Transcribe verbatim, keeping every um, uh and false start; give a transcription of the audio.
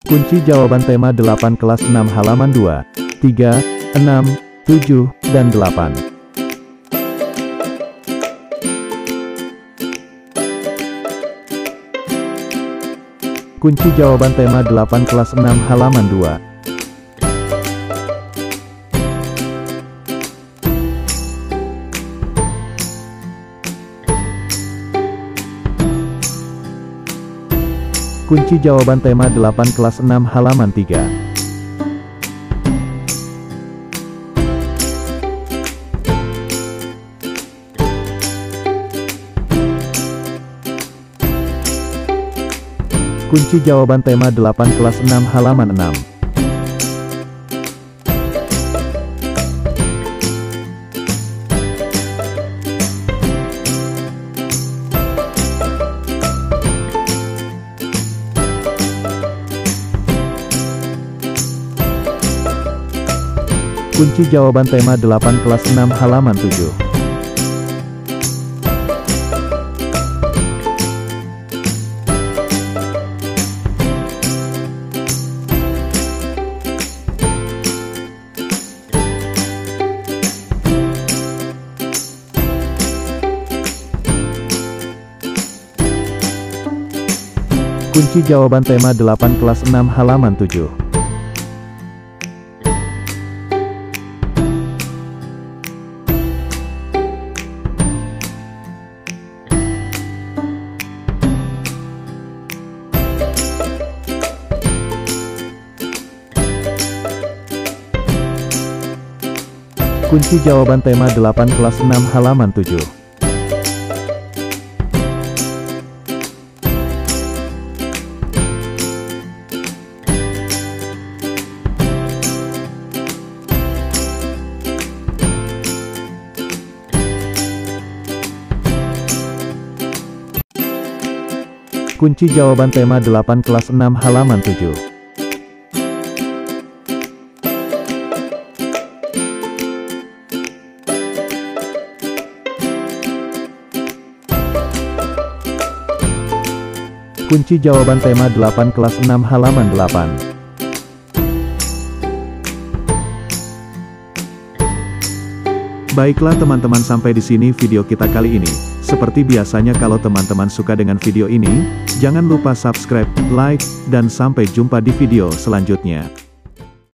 Kunci jawaban tema delapan kelas enam halaman dua, tiga, enam, tujuh, dan delapan. Kunci jawaban tema delapan kelas enam halaman dua. Kunci jawaban tema delapan kelas enam halaman tiga. Kunci jawaban tema delapan kelas enam halaman enam. Kunci jawaban tema delapan kelas enam halaman tujuh. Kunci jawaban tema delapan kelas enam halaman tujuh. Kunci jawaban tema delapan kelas enam halaman tujuh. Kunci jawaban tema delapan kelas enam halaman tujuh. Kunci jawaban tema delapan kelas enam halaman delapan. Baiklah teman-teman, sampai di sini video kita kali ini. Seperti biasanya, kalau teman-teman suka dengan video ini, jangan lupa subscribe, like, dan sampai jumpa di video selanjutnya.